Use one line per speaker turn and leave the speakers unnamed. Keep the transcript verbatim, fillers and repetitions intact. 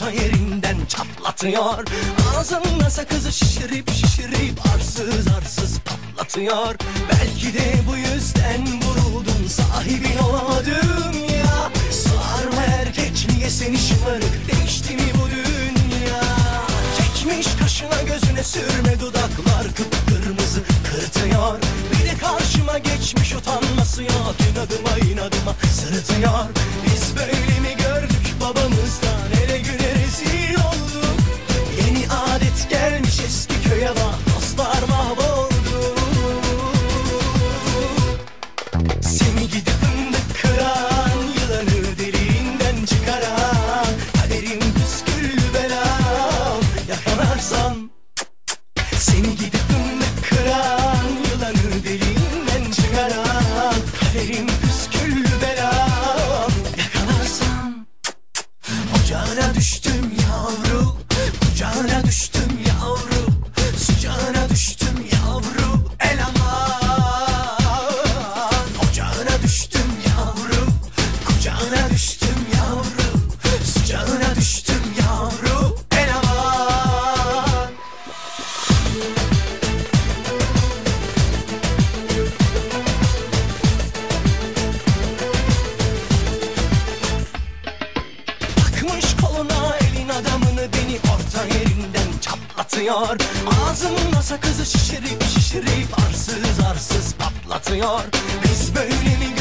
orta yerinden çatlatıyor. Ağzında sakızı şişirip şişirip arsız arsız patlatıyor. Belki de bu yüzden vuruldun, sahibin olamadım ya. Sarma erkek, niye seni şımarık, değişti mi bu dünya? Çekmiş kaşına gözüne sürme, dudaklar kıpkırmızı kırtıyor. Bir de karşıma geçmiş, utanması yok, inadıma inadıma sırıtıyor. Biz böyle mi gördük babamızdan, ele güne rezil olduk. Yeni adet gelmiş eski köye bak, dostlar mahvoldu. Seni gidi fındık kıran, yılanı deliğinden çıkaran, kaderim püsküllü belam, yakalarsan. Seni gidi fındık kıran, yılanı deliğinden çıkaran, kaderim püsküllü belam, yakalarsan. Ocağına düştüm yavru, kucağına düştüm yavru, sıcağına düştüm yavru, el aman. Ocağına düştüm yavru, kucağına düştüm yavru, sıcağına düştüm yavru, el aman. Takmış koluna elin adamını, beni orta yerinden çatlatıyor. Ağzında sakızı şişirip şişirip arsız arsız patlatıyor. Biz böyle mi